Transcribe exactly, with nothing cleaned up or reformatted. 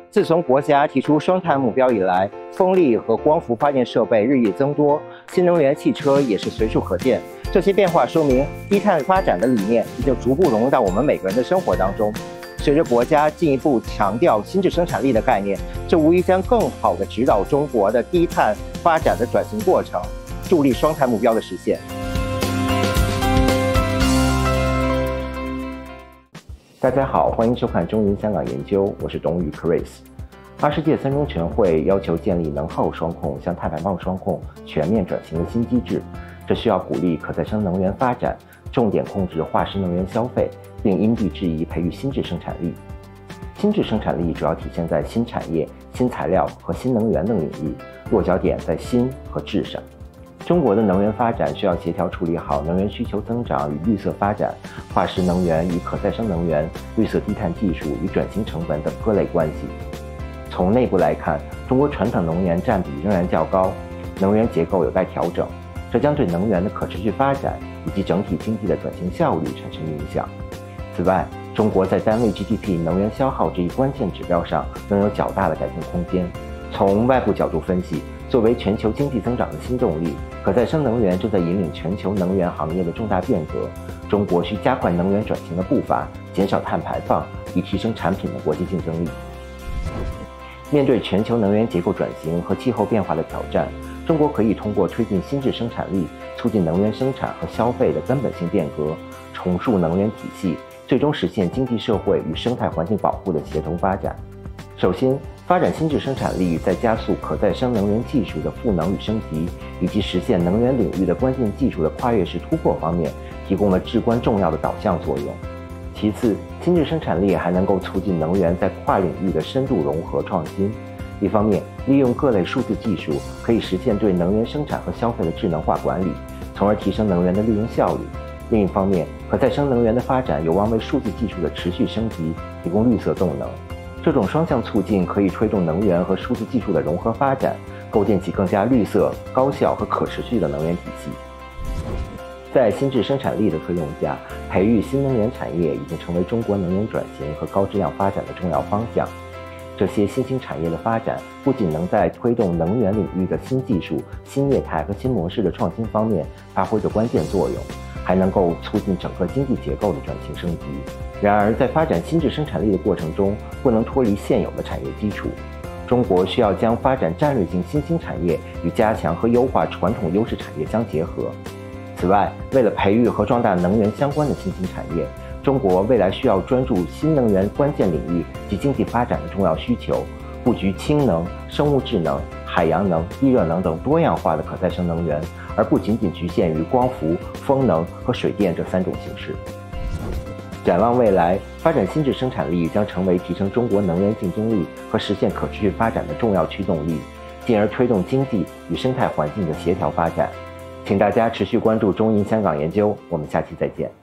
自从国家提出双碳目标以来，风力和光伏发电设备日益增多，新能源汽车也是随处可见。这些变化说明，低碳发展的理念已经逐步融入到我们每个人的生活当中。随着国家进一步强调新质生产力的概念，这无疑将更好地指导中国的低碳发展的转型过程，助力双碳目标的实现。大家好，欢迎收看中银香港研究，我是董宇 Chris。二十届三中全会要求建立能耗双控向碳排放双控全面转型的新机制，这需要鼓励可再生能源发展，重点控制化石能源消费，并因地制宜培育新质生产力。新质生产力主要体现在新产业、新材料和新能源等领域，落脚点在新和质上。中国的能源发展需要协调处理好能源需求增长与绿色发展、化石能源与可再生能源、绿色低碳技术与转型成本等各类关系。从内部来看，中国传统能源占比仍然较高，能源结构有待调整，这将对能源的可持续发展以及整体经济的转型效率产生影响。此外，中国在单位 G D P 能源消耗这一关键指标上仍有较大的改进空间。从外部角度分析，作为全球经济增长的新动力，可再生能源正在引领全球能源行业的重大变革。中国需加快能源转型的步伐，减少碳排放，以提升产品的国际竞争力。面对全球能源结构转型和气候变化的挑战，中国可以通过推进新质生产力，促进能源生产和消费的根本性变革，重塑能源体系，最终实现经济社会与生态环境保护的协同发展。首先，发展新质生产力在加速可再生能源技术的赋能与升级，以及实现能源领域的关键技术的跨越式突破方面，提供了至关重要的导向作用。其次，新质生产力还能够促进能源在跨领域的深度融合创新。一方面，利用各类数字技术，可以实现对能源生产和消费的智能化管理，从而提升能源的利用效率。另一方面，可再生能源的发展有望为数字技术的持续升级提供绿色动能。这种双向促进可以推动能源和数字技术的融合发展，构建起更加绿色、高效和可持续的能源体系。在新质生产力的推动下，培育新能源产业已经成为中国能源转型和高质量发展的重要方向。这些新兴产业的发展，不仅能在推动能源领域的新技术、新业态和新模式的创新方面发挥着关键作用，还能够促进整个经济结构的转型升级。然而，在发展新质生产力的过程中，不能脱离现有的产业基础。中国需要将发展战略性新兴产业与加强和优化传统优势产业相结合。此外，为了培育和壮大能源相关的新兴产业，中国未来需要专注新能源关键领域及经济发展的重要需求，布局氢能、生物质能、海洋能、地热能等多样化的可再生能源，而不仅仅局限于光伏、风能和水电这三种形式。展望未来，发展新质生产力将成为提升中国能源竞争力和实现可持续发展的重要驱动力，进而推动经济与生态环境的协调发展。请大家持续关注中银香港研究，我们下期再见。